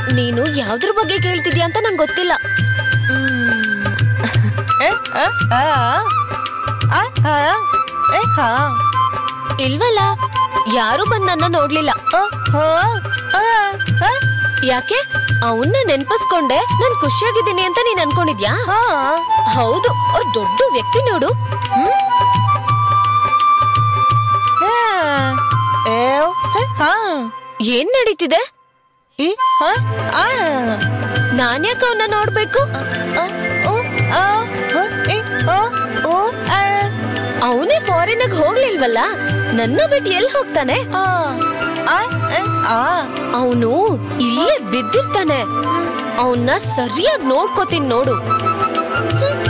ನೀನು ಯಾವ್ದ್ರ ಬಗ್ಗೆ ಕೇಳ್ತಿದ್ಯಾ ಅಂತ ನಂಗೆ ಗೊತ್ತಿಲ್ಲ. ಇಲ್ವಲ್ಲ, ಯಾರು ಬಂದ್ ನನ್ನ ನೋಡ್ಲಿಲ್ಲ. ಯಾಕೆ? ಅವನ್ನ ನೆನ್ಪಿಸ್ಕೊಂಡೆ ನಾನ್ ಖುಷಿಯಾಗಿದ್ದೀನಿ ಅಂತ ನೀನ್ ಅನ್ಕೊಂಡಿದ್ಯಾ? ಹೌದು, ಅವ್ರ ದೊಡ್ಡ ವ್ಯಕ್ತಿ ನೋಡು. ಏನ್ ನಡೀತಿದೆ? ನಾನ್ಯಾಕ ಅವನ್ನ ನೋಡ್ಬೇಕು? ಅವನೇ ಫಾರಿನ್ಗೆ ಹೋಗ್ಲಿಲ್ವಲ್ಲ, ನನ್ನ ಬಿಟ್ಟು ಎಲ್ಲಿ ಹೋಗ್ತಾನೆ? ಅವನು ಇಲ್ಲೇ ಬಿದ್ದಿರ್ತಾನೆ. ಅವನ್ನ ಸರಿಯಾಗಿ ನೋಡ್ಕೋತೀನಿ ನೋಡು.